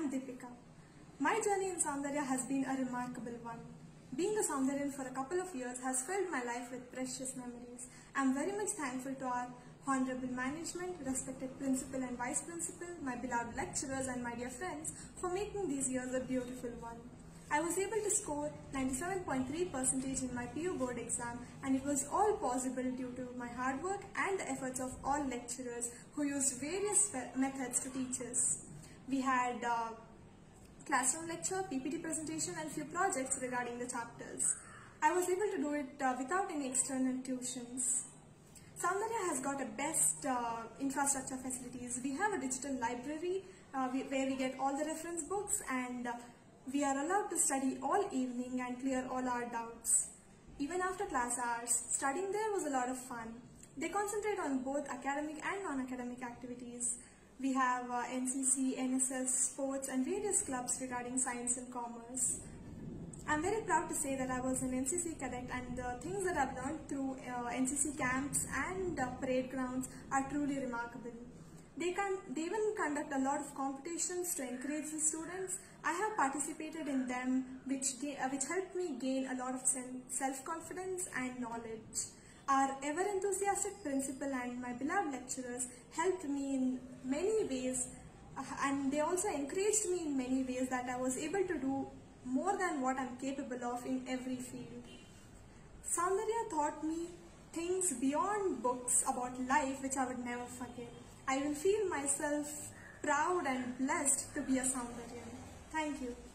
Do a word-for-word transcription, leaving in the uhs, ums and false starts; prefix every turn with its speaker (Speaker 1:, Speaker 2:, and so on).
Speaker 1: I'm Deepika. My journey in Soundarya has been a remarkable one. Being a Soundaryan for a couple of years has filled my life with precious memories. I'm very much thankful to our honorable management, respected principal and vice principal, my beloved lecturers and my dear friends for making these years a beautiful one. I was able to score ninety-seven point three percent in my P U board exam, and it was all possible due to my hard work and the efforts of all lecturers who used various methods to teach us. We had uh, classroom lecture, P P T presentation and few projects regarding the chapters. I was able to do it uh, without any external tuitions. Soundarya has got a best uh, infrastructure facilities. We have a digital library uh, we, where we get all the reference books, and uh, we are allowed to study all evening and clear all our doubts. Even after class hours, studying there was a lot of fun. They concentrate on both academic and non-academic activities. We have uh, N C C, N S S, sports and various clubs regarding science and commerce. I'm very proud to say that I was an N C C cadet, and the things that I've learned through uh, N C C camps and uh, parade grounds are truly remarkable. They, can, they even conduct a lot of competitions to encourage the students. I have participated in them, which, uh, which helped me gain a lot of self-confidence and knowledge. Our ever-enthusiastic principal and my beloved lecturers helped me in many ways, uh, and they also encouraged me in many ways that I was able to do more than what I'm capable of in every field. Soundarya taught me things beyond books about life which I would never forget. I will feel myself proud and blessed to be a Soundaryan. Thank you.